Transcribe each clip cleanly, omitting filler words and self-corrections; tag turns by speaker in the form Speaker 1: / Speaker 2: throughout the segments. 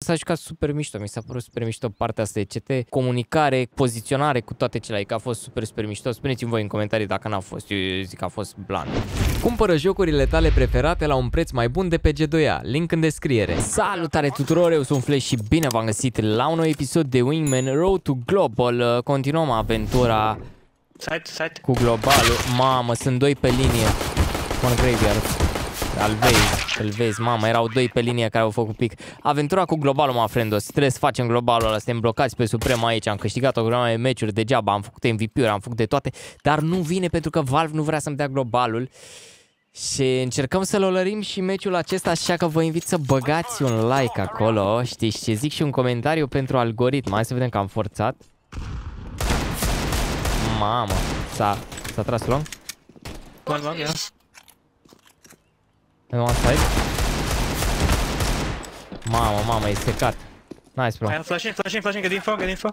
Speaker 1: s-a jucat super mișto, mi s-a părut super mișto partea asta de CT, comunicare, poziționare cu toate cele, că a fost super mișto. Spuneți-mi voi în comentarii dacă n-a fost, eu zic că a fost bland. Cumpără jocurile tale preferate la un preț mai bun de pe G2A, link în descriere. Salutare tuturor, eu sunt Flash și bine v-am găsit la un nou episod de Wingman Road to Global. Continuăm aventura cu globalul. Mamă, sunt doi pe linie. One graveyard. Îl vezi, mamă, erau doi pe linie care au făcut pic. Aventura cu globalul, mă friendos. Trebuie să facem globalul ăla, suntem blocați pe Suprema aici. Am câștigat o grămadă de meciuri degeaba, am făcut MVP-uri, am făcut de toate, dar nu vine pentru că Valve nu vrea să-mi dea globalul. Și încercăm să-l olărim și meciul acesta, așa că vă invit să băgați un like acolo, știți ce zic, și un comentariu pentru algoritm. Hai să vedem că am forțat. Mamă, s-a tras long?
Speaker 2: One, yeah.
Speaker 1: În one side. Mamă, e secat. Nice, bro.
Speaker 2: Flashing, get info.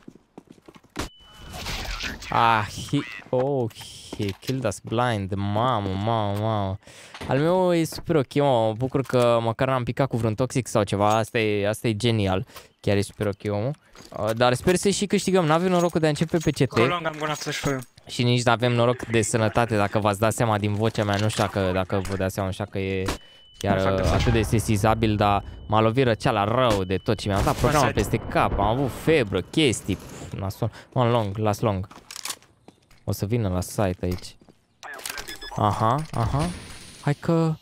Speaker 1: Ah, he killed us blind. Mamă. Al meu e super ok, mă bucur că măcar n-am picat cu vreun toxic sau ceva. Asta e genial. Chiar e super ok, omul. Dar sper să și câștigăm. N-avem norocul de a începe pe CT. Și nici n-avem noroc de sănătate, dacă v-ați dat seama din vocea mea. Nu știu dacă vă dați seama, așa că e chiar atât de sesizabil, dar m-a lovit răceala rău de tot și mi-am dat programul peste cap. Am avut febră, chestii. One long. O să vină la site aici. Aha. Hai că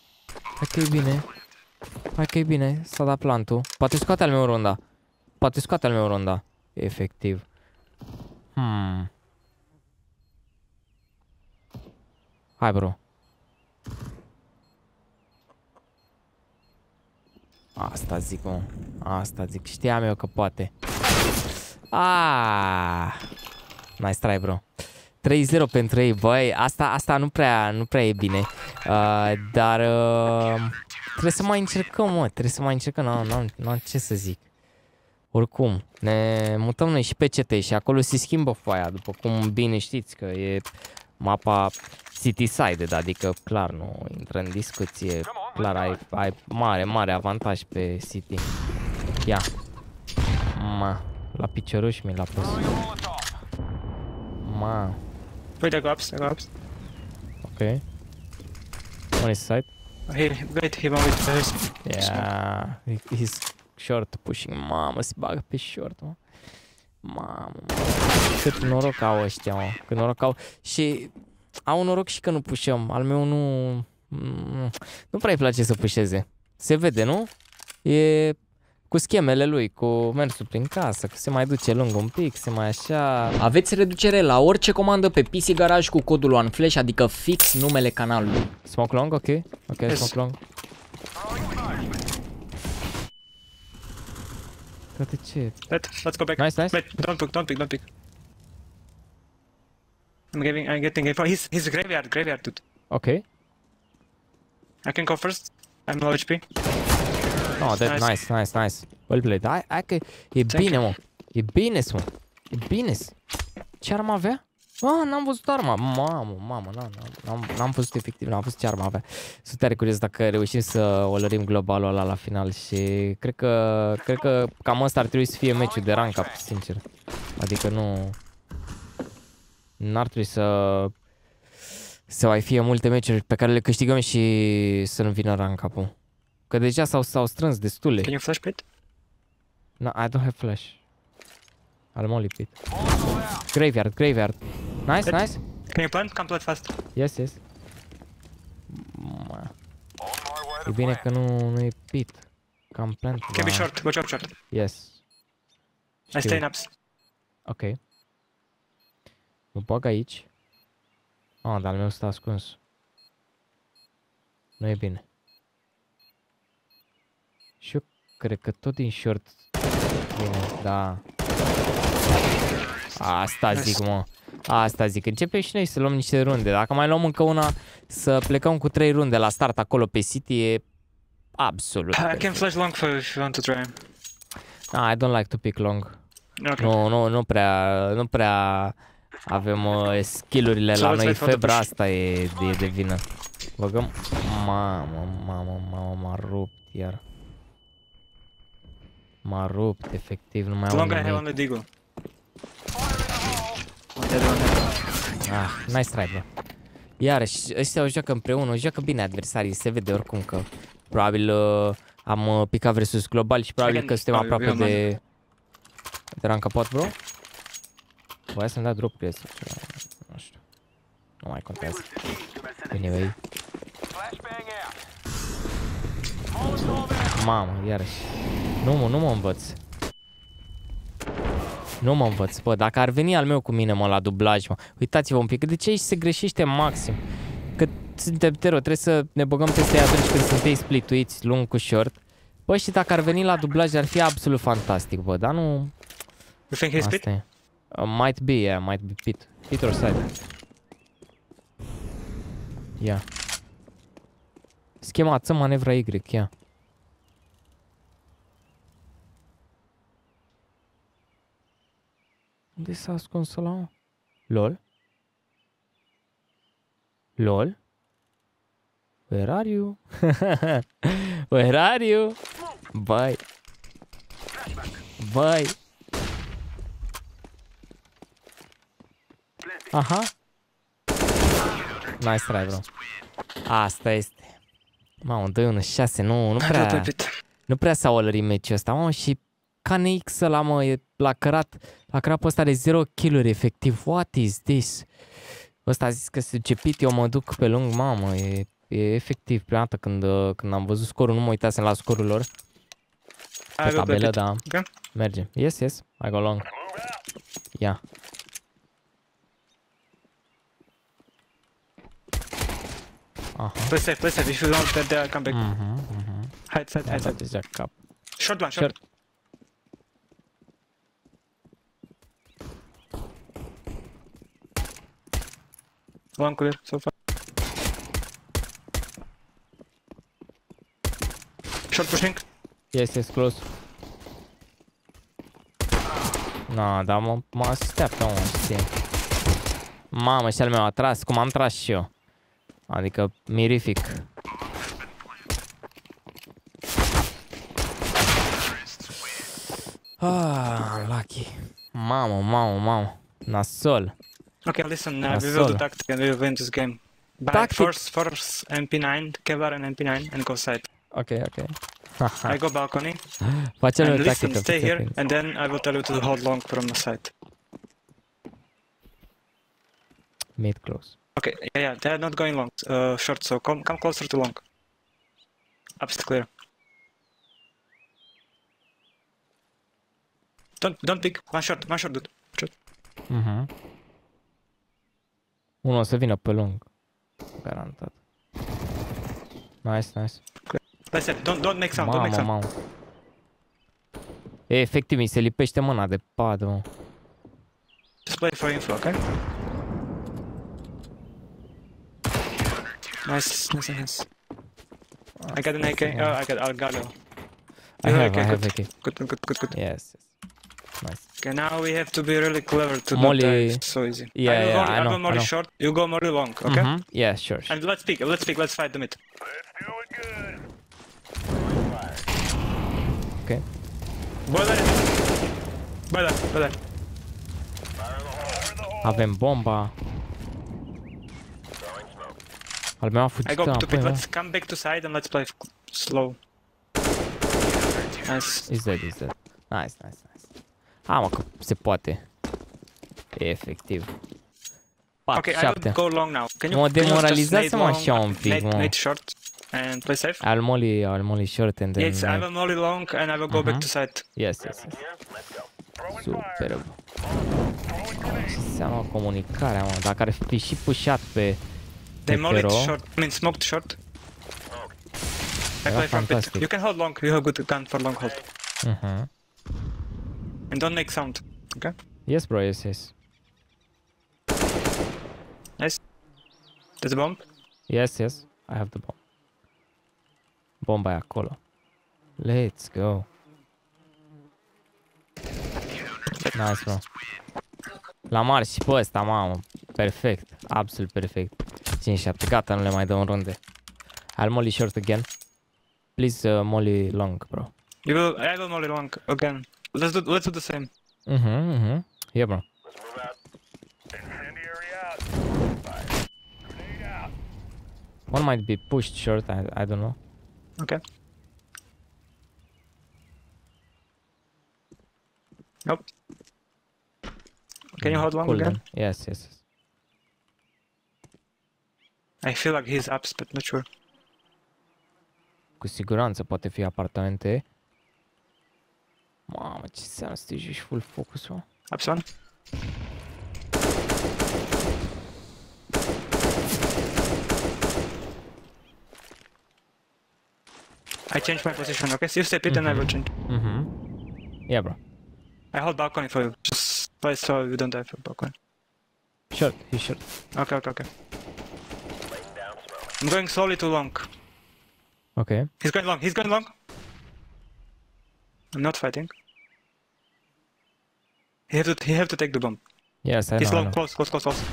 Speaker 1: e bine. S-a dat plantul. Poate scoate al meu ronda. Efectiv. Hai, bro. Asta zic, mă. Știam eu că poate. Nice try, bro. 3-0 pentru ei, băi. Asta nu prea e bine. Dar trebuie să mai încercăm, n-am ce să zic. Oricum, ne mutăm noi și pe CT și acolo se schimbă foaia, după cum bine știți că e mapa city-side, adică clar nu intră în discuție, clar ai mare avantaj pe City. Ia. La picioruș mi l-a pus.
Speaker 2: Wait, I go ups.
Speaker 1: Ok. One is side.
Speaker 2: Wait, he won't wait.
Speaker 1: Yeah, he's short pushing. Mamă, se bagă pe short, mă. Mamă. Cât noroc au ăștia, mă. Cât noroc au. Și au noroc și că nu pușăm. Al meu nu prea îi place să pușeze. Se vede, nu? E cu schemele lui, cu mersul prin casă, că se mai duce lung un pic, se mai așa. Aveți reducere la orice comandă pe PC Garage cu codul OneFlash, adică fix numele canalului. Smoke long, ok? Ok, yes. Smoke long. Toate ce?
Speaker 2: Let's go back.
Speaker 1: Nice.
Speaker 2: Wait, don't pick. I'm getting info. He's graveyard, dude.
Speaker 1: Ok.
Speaker 2: I can go first. I'm low HP.
Speaker 1: Oh, that nice. Well played. Hai că e bine, mă. E bine. Ce armă avea? N-am văzut arma. Mamă, n-am văzut efectiv, n-am văzut ce armă avea. Sunt tare curios dacă reușim să olărim globalul ăla la final și cred că cam ăsta ar trebui să fie meciul de rank up, sincer. Adică n-ar trebui să mai fie multe meciuri pe care le câștigăm și să nu vină rank up-ul. Că deja s-au strâns destule.
Speaker 2: Can you flash pit?
Speaker 1: No, I don't have flash. I'll molly pit. Graveyard. Nice.
Speaker 2: Can you plant? Come plant fast.
Speaker 1: Yes. E bine că nu e pit. Cam plant.
Speaker 2: Can be short. Watch out short.
Speaker 1: Yes.
Speaker 2: I stay in ups.
Speaker 1: Ok. Mă bag aici. Dar al meu stă ascuns. Nu e bine. Și eu cred că tot din short bine, da. Asta zic, începem și noi să luăm niște runde. Dacă mai luăm încă una, să plecăm cu 3 runde la start acolo pe City, e absolut.
Speaker 2: I can flash long for if you want to try.
Speaker 1: I don't like to pick long.
Speaker 2: Okay.
Speaker 1: Nu prea avem skill-urile la noi, febra asta e de vină. Băgăm. Mamă, m-a rupt iar. M-a rupt, efectiv, nu mai
Speaker 2: Long
Speaker 1: am
Speaker 2: I have
Speaker 1: nimic.
Speaker 2: only Deagle.
Speaker 1: Nice try, bro. Iarăși, ăștia o joacă împreună, o joacă bine adversarii, se vede oricum că probabil am picat versus global și probabil că suntem aproape de rank up, bro. Voia să-mi dea drop sau ceva, nu știu. Nu mai contează. Anyway. Mamă, iarăși. Nu mă învăț. Nu mă învăț, bă, dacă ar veni al meu cu mine, mă, la dublaj, mă. Uitați-vă un pic, de ce aici se greșește maxim? Că suntem tero, trebuie să ne băgăm peste ei atunci când sunt ei splituiți, lung cu short. Bă, și dacă ar veni la dublaj, ar fi absolut fantastic, bă, dar nu...
Speaker 2: You think he's pit?
Speaker 1: Might be, yeah, might be pit. Pit or side. Yeah. Schema ță manevra Y, yeah. Unde s-a ascuns ăla, mă? LOL? LOL? Where are you? Where are you? Bye. Bye. Aha. Nice try, bro. Asta este. Mamă, 2-1-6, nu prea s-a olărit meciul ăsta, mă, și KNX ăla, mă, e la cărat pe ăsta de 0 kill-uri, efectiv. What is this? Ăsta a zis că se duce pit, eu mă duc pe lung, mamă, e efectiv prima dată când am văzut scorul, nu mă uitasem la scorul lor. Pe tabelă, da. Merge. Yes, I go long. Yeah. Aha.
Speaker 2: Play safe, if you don't, then come back. Hide.
Speaker 1: Deja cap.
Speaker 2: Short one, short. One clear, so far. Short pushing.
Speaker 1: Yes, close. No, dar mă așteaptă, mă, știi. Mamă, și al meu a tras, cum am tras și eu. Adică, mirific. Lucky. Mamă. Nasol.
Speaker 2: Okay, listen, we will do tactic and we will win this game. Buy force MP9, Kevlar and MP9 and go side.
Speaker 1: Okay.
Speaker 2: I go balcony.
Speaker 1: And
Speaker 2: listen, stay here and then I will tell you to hold long from the side.
Speaker 1: Mid close.
Speaker 2: Okay, yeah, they are not going long. Short, so come closer to long. Up's clear. Don't pick. One shot, dude. Shot.
Speaker 1: Unul o să vină pe lung. Garantat. Nice.
Speaker 2: That's it. Don't make sound. Don't make sound.
Speaker 1: Mamă. Efectiv, mi se lipește mâna de pad, mă.
Speaker 2: Just play for info, okay? Nice. I got an AK. Oh, I got Algalo.
Speaker 1: I have AK.
Speaker 2: Good.
Speaker 1: Yes. Nice.
Speaker 2: Okay, now we have to be really clever to
Speaker 1: Molly...
Speaker 2: not die so easy.
Speaker 1: Yeah,
Speaker 2: I go Molly short, you go Molly long, okay?
Speaker 1: Yeah, sure.
Speaker 2: And let's pick, let's fight the mid.
Speaker 1: Okay.
Speaker 2: Boiler.
Speaker 1: Avem bomba. Al meu a fugit.
Speaker 2: I go to pit, let's come back to side and let's play slow. Nice.
Speaker 1: Is dead. Nice. Mă, că se poate. Efectiv. 4,
Speaker 2: okay,
Speaker 1: 7.
Speaker 2: I will go long now. Can you
Speaker 1: mă demoralizați-mă așa un pic, mă.
Speaker 2: Nade short and play safe.
Speaker 1: I'll molly short and then...
Speaker 2: Yes, I will molly long and I will go back to side.
Speaker 1: Yes. Superb. Ce înseamnă comunicarea, mă? Dacă ar fi și pushat pe
Speaker 2: They mollied short, I mean smoked short. I play from pit. You can hold long, you have good gun for long hold. And don't make sound, okay?
Speaker 1: Yes, bro, yes.
Speaker 2: Nice. There's a bomb?
Speaker 1: Yes, I have the bomb. Bomba e acolo. Let's go. Nice, bro. L-am ars și pe ăsta, mamă. Perfect. Absolut perfect. 5-7. Gata, nu le mai dăm runde. I'll molly short again. Please molly long, bro.
Speaker 2: I will molly long again. Let's do the same.
Speaker 1: Yeah, bro. One might be pushed short, I don't know.
Speaker 2: Okay. Nope. Can you hold long
Speaker 1: Cool
Speaker 2: again?
Speaker 1: then. Yes.
Speaker 2: I feel like he's ups, but not sure.
Speaker 1: Cu siguranță poate fi apartamente. Mamă, ce înseamnă să te joci full focus, mă?
Speaker 2: Ups one. I changed my position, okay? So you stay pit and I will change.
Speaker 1: Yeah, bro.
Speaker 2: I hold balcony for you, just so you don't die for balcony.
Speaker 1: Short, he's short.
Speaker 2: Okay. I'm going slowly to long.
Speaker 1: Okay.
Speaker 2: He's going long. I'm not fighting. He have to take the bomb.
Speaker 1: Yes, I know.
Speaker 2: He's long,
Speaker 1: I know.
Speaker 2: close.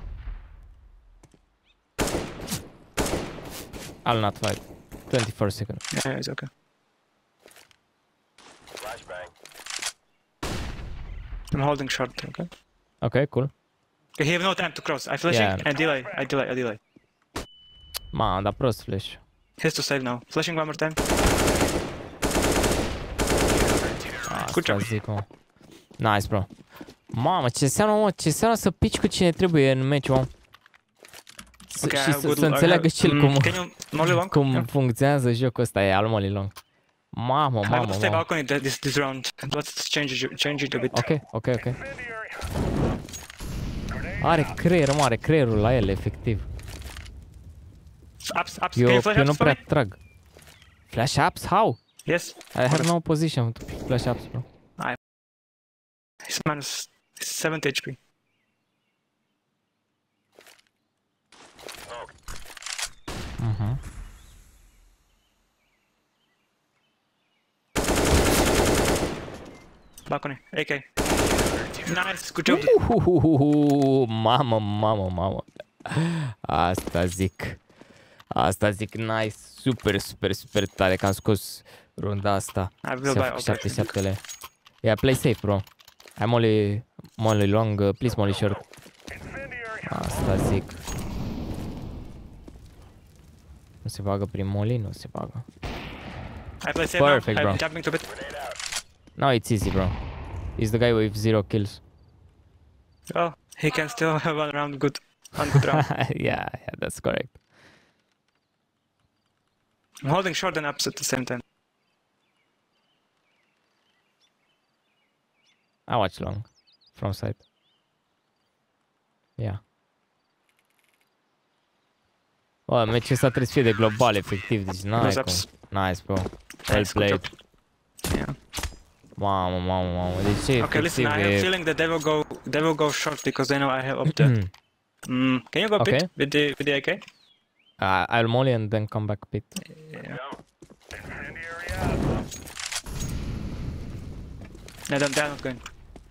Speaker 1: I'll not fight. 24 seconds.
Speaker 2: Yeah, it's okay. I'm holding short, okay?
Speaker 1: Okay, cool.
Speaker 2: Okay, he have no time to cross. I flashing and delay. I delay.
Speaker 1: Mamă, dar prost flash.
Speaker 2: He has to save now. Flashing one more time. Good job.
Speaker 1: Zic, mă. Nice, bro. Mamă, ce înseamnă să pici cu cine trebuie în meci, mă.
Speaker 2: Okay,
Speaker 1: Și să înțeleagă și el cum funcționează jocul ăsta, e al molly long. Mamă.
Speaker 2: I will stay balcony this round. Let's change it a bit.
Speaker 1: Ok. Are creierul la el, efectiv.
Speaker 2: Ups.
Speaker 1: Eu nu prea trag. Flash ups? How?
Speaker 2: Yes.
Speaker 1: I have no position to flash ups, bro.
Speaker 2: He's minus 70 HP. Balcony, AK. Nice, good job.
Speaker 1: Mamă. Asta zic, nice. Super tare că am scos runda asta. 77-le. Yeah, play safe, bro. I molly long, please molly short. Asta zic. Nu se bagă prin molly, nu se bagă.
Speaker 2: I play safe.
Speaker 1: Perfect,
Speaker 2: now.
Speaker 1: bro.
Speaker 2: I'm jumping to bit.
Speaker 1: Now it's easy, bro. He's the guy with 0 kills.
Speaker 2: Oh, he can still have one good round.
Speaker 1: yeah, that's correct.
Speaker 2: I'm holding short and ups at the same time.
Speaker 1: I watch long from side. Yeah. Bă, meciul ăsta trebuie să fie de global, efectiv, deci n-ai cum. Nice, bro. Well played.
Speaker 2: Yeah.
Speaker 1: Mamă, deci ce
Speaker 2: okay, listen, I have a feeling that they will go short because they know I have up there. Can you go pit with the AK?
Speaker 1: I'll molly and then come back pit.
Speaker 2: Yeah. No, they're not going.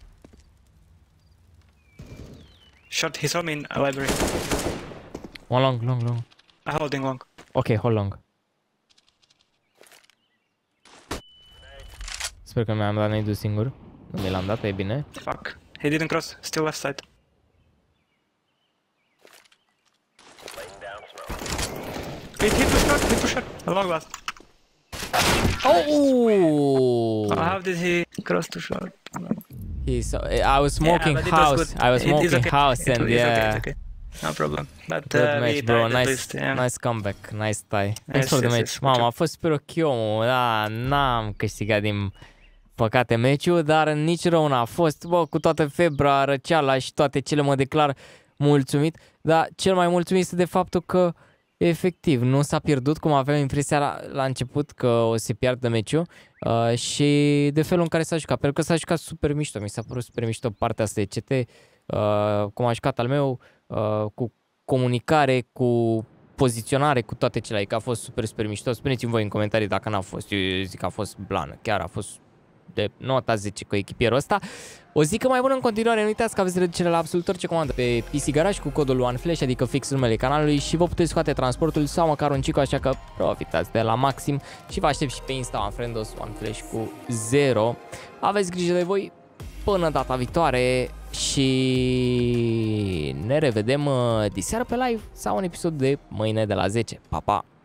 Speaker 2: Short, he saw me in a library.
Speaker 1: One long.
Speaker 2: I'm holding long.
Speaker 1: Okay, hold long. Sper că mi-am dat nade-ul singur. Nu mi l-am dat, e bine.
Speaker 2: Fuck. He didn't cross, still left side. He pushed short. A long last.
Speaker 1: Oh!
Speaker 2: How did he cross to short?
Speaker 1: I was smoking house. I was smoking house and yeah.
Speaker 2: It's okay. No problem. But
Speaker 1: good match, bro.
Speaker 2: Nice
Speaker 1: comeback. Nice tie. Thanks for the match. Mama, a fost super ok, omul. Da, n-am câștigat din păcate meciul, dar nici rău n-a fost. Bă, cu toată febra, răceala și toate cele mă declar mulțumit. Dar cel mai mulțumit este de faptul că efectiv nu s-a pierdut cum aveam impresia la început că o să piardă meciul și de felul în care s-a jucat. Pentru că s-a jucat super mișto. Mi s-a părut super mișto partea asta de CT, cum a jucat al meu, cu comunicare, cu poziționare, cu toate cele. Adică a fost super mișto. Spuneți-mi voi în comentarii dacă n-a fost. Eu zic că a fost blană. Chiar a fost de nota 10 cu echipierul ăsta. O zi că mai bună în continuare, nu uitați că aveți reducere la absolut orice comandă pe PC Garage cu codul OneFlash, adică fix numele canalului, și vă puteți scoate transportul sau măcar un cico, așa că profitați de la maxim și vă aștept și pe Insta OneFriendos, OneFlash cu 0. Aveți grijă de voi până data viitoare și ne revedem diseară pe live sau un episod de mâine de la 10. Pa, pa!